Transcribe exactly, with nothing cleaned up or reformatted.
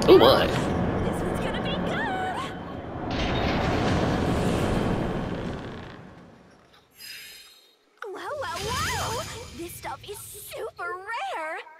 Oh my. This one's gonna be good! Whoa, whoa, whoa! This stuff is super rare!